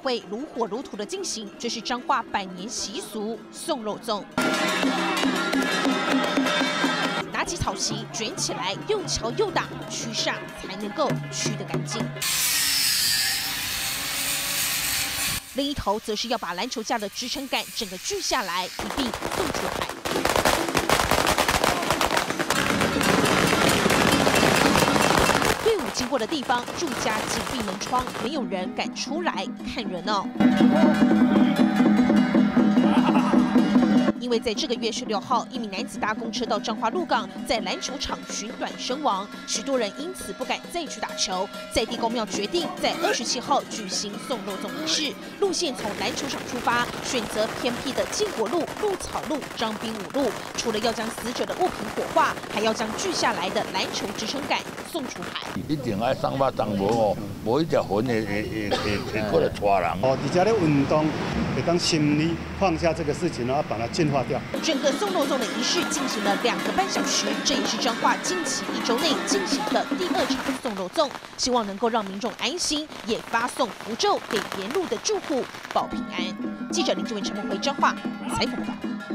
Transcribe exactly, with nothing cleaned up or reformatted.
会如火如荼的进行，这是彰化百年习俗送肉粽。拿起草席卷起来，又敲又打，驱煞才能够驱得干净。 另一头则是要把篮球架的支撑杆整个锯下来，一并送出海。队伍经过的地方，住家紧闭门窗，没有人敢出来看热闹。 因为在这个月十六号，一名男子搭公车到彰化鹿港，在篮球场寻短身亡，许多人因此不敢再去打球。在地公庙决定在二十七号举行送肉粽仪式，路线从篮球场出发，选择偏僻的建国路、鹿草路、张滨五路。除了要将死者的物品火化，还要将锯下来的篮球支撑杆送出海。 一定要送肉粽无哦，无一条魂会会会会过来抓人。 哦，而且咧运动，会当心理放下这个事情，然后把它净化掉。 整个送肉粽的仪式进行了两个半小时，这也是彰化近期一周内进行的第二场送肉粽，希望能够让民众安心，也发送符咒给沿路的住户保平安。记者林志文、陈梦辉彰化采访报道。